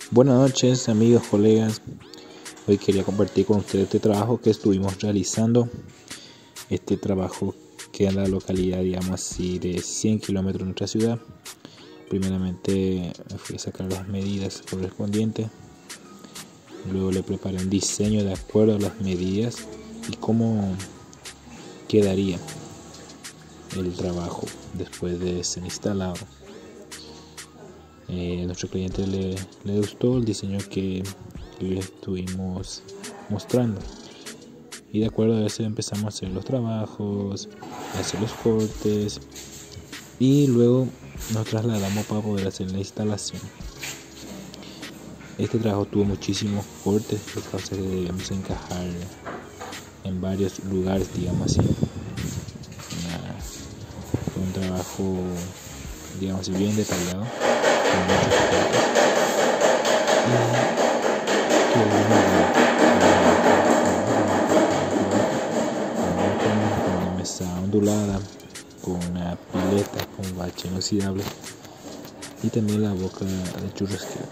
Buenas noches, amigos, colegas. Hoy quería compartir con ustedes este trabajo que estuvimos realizando. Este trabajo queda en la localidad, digamos así, de 100 kilómetros de nuestra ciudad. Primeramente fui a sacar las medidas correspondientes. Luego le preparé un diseño de acuerdo a las medidas y cómo quedaría el trabajo después de ser instalado. Nuestro cliente le gustó el diseño que le estuvimos mostrando, y de acuerdo a eso empezamos a hacer los trabajos, a hacer los cortes, y luego nos trasladamos para poder hacer la instalación. Este trabajo tuvo muchísimos cortes, por causa que debíamos encajar en varios lugares, digamos así. Fue un trabajo, digamos así, bien detallado, con muchos cortes, y quedó muy bien. Con una mesa ondulada, con una pileta con bache inoxidable y también la boca de churrasquero.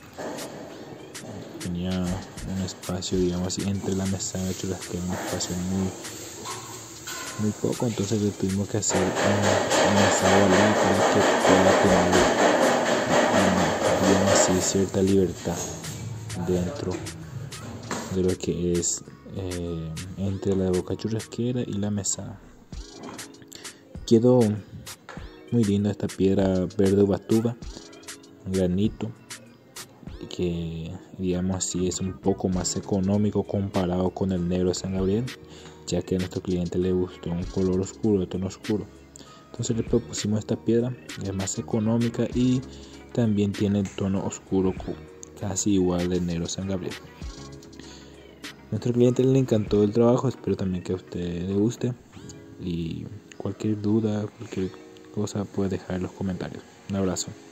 Tenía un espacio, digamos así, entre la mesa de churrasquero, un espacio muy poco, entonces le tuvimos que hacer una mesa para que pueda tener, digamos así, cierta libertad dentro de lo que es entre la boca churrasquera y la mesa. Quedó muy linda esta piedra verde ubatuba, granito, que digamos así es un poco más económico comparado con el negro de San Gabriel, ya que a nuestro cliente le gustó un color oscuro, de tono oscuro. Entonces le propusimos esta piedra, es más económica y también tiene el tono oscuro casi igual del negro de San Gabriel. A nuestro cliente le encantó el trabajo, espero también que a usted le guste, y cualquier duda, cualquier cosa puede dejar en los comentarios. Un abrazo.